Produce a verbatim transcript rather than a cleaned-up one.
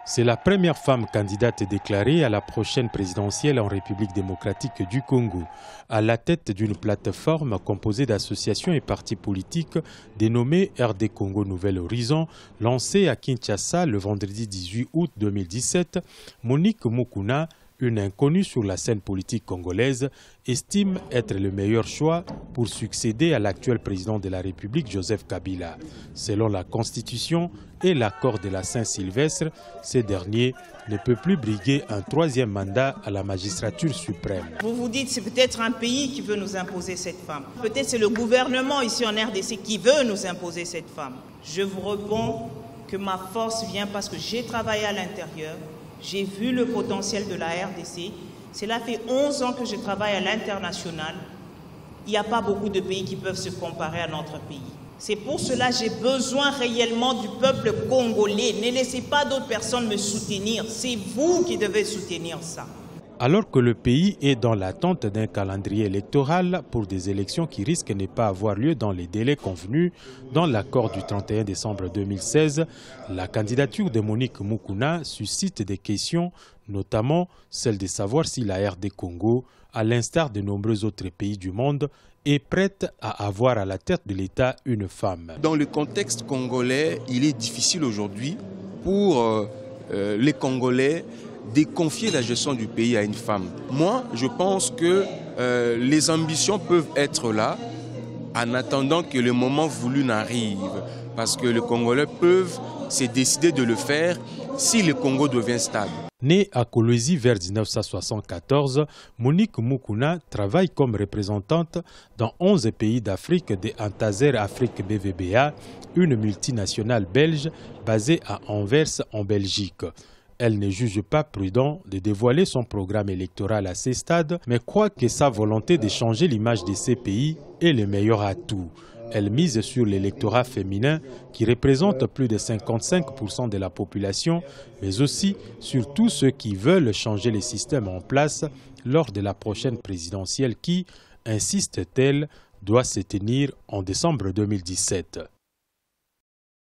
C'est la première femme candidate déclarée à la prochaine présidentielle en République démocratique du Congo, à la tête d'une plateforme composée d'associations et partis politiques dénommée R D Congo Nouvel Horizon, lancée à Kinshasa le vendredi dix-huit août deux mille dix-sept. Monique Mukuna, une inconnue sur la scène politique congolaise, estime être le meilleur choix pour succéder à l'actuel président de la République, Joseph Kabila. Selon la Constitution et l'accord de la Saint-Sylvestre, ce dernier ne peut plus briguer un troisième mandat à la magistrature suprême. Vous vous dites c'est peut-être un pays qui veut nous imposer cette femme. Peut-être c'est le gouvernement ici en R D C qui veut nous imposer cette femme. Je vous réponds que ma force vient parce que j'ai travaillé à l'intérieur. J'ai vu le potentiel de la R D C. Cela fait onze ans que je travaille à l'international. Il n'y a pas beaucoup de pays qui peuvent se comparer à notre pays. C'est pour cela que j'ai besoin réellement du peuple congolais. Ne laissez pas d'autres personnes me soutenir. C'est vous qui devez soutenir ça. Alors que le pays est dans l'attente d'un calendrier électoral pour des élections qui risquent de ne pas avoir lieu dans les délais convenus dans l'accord du trente et un décembre deux mille seize, la candidature de Monique Mukuna suscite des questions, notamment celle de savoir si la R D Congo, à l'instar de nombreux autres pays du monde, est prête à avoir à la tête de l'État une femme. Dans le contexte congolais, il est difficile aujourd'hui pour euh, euh, les Congolais de confier la gestion du pays à une femme. Moi, je pense que euh, les ambitions peuvent être là en attendant que le moment voulu n'arrive. Parce que les Congolais peuvent se décider de le faire si le Congo devient stable. Née à Kolwezi vers mille neuf cent soixante-quatorze, Monique Mukuna travaille comme représentante dans onze pays d'Afrique de Antazer Afrique B V B A, une multinationale belge basée à Anvers en Belgique. Elle ne juge pas prudent de dévoiler son programme électoral à ces stades, mais croit que sa volonté de changer l'image de ces pays est le meilleur atout. Elle mise sur l'électorat féminin qui représente plus de cinquante-cinq pour cent de la population, mais aussi sur tous ceux qui veulent changer le système en place lors de la prochaine présidentielle qui, insiste-t-elle, doit se tenir en décembre deux mille dix-sept.